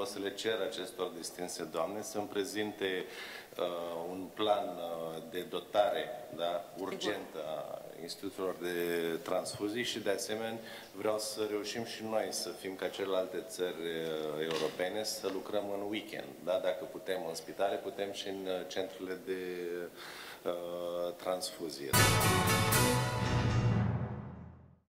O să le cer acestor distinse doamne să-mi prezinte un plan de dotare, da, urgentă a institutelor de transfuzii și, de asemenea, vreau să reușim și noi să fim ca celelalte țări europene, să lucrăm în weekend. Da? Dacă putem în spitale, putem și în centrele de transfuzie.